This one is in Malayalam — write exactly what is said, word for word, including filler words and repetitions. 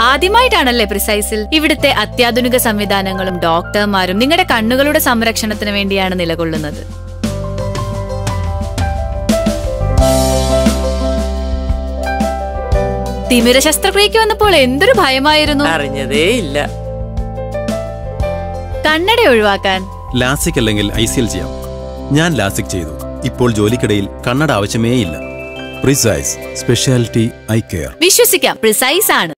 ആദ്യമായിട്ടാണല്ലേ പ്രിസൈസിൽ? ഇവിടുത്തെ അത്യാധുനിക സംവിധാനങ്ങളും ഡോക്ടർമാരും നിങ്ങളുടെ കണ്ണുകളുടെ സംരക്ഷണത്തിന് വേണ്ടിയാണ് നിലകൊള്ളുന്നത്. തിമിര ശസ്ത്രക്രിയക്ക് വന്നപ്പോൾ എന്തൊരു ഭയമായിരുന്നു. അറിഞ്ഞതേ ഇല്ല. കണ്ണട ഒഴിവാക്കാൻ ലാസിക് അല്ലെങ്കിൽ ഐ സി എൽ ചെയ്യാം. ഞാൻ ലാസിക് ചെയ്തു. ഇപ്പോൾ ജോലിക്കിടയിൽ കണ്ണട ആവശ്യമേ ഇല്ല. Precise speciality eye care. വിശ്വസിക്കാം, പ്രിസൈസ് ആണ്.